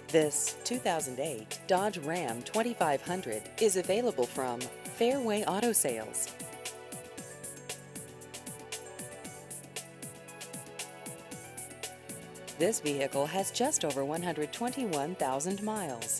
This 2008 Dodge Ram 2500 is available from Fairway Auto Sales. This vehicle has just over 121,000 miles.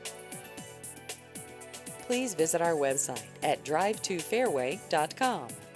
Please visit our website at drive2fairway.com.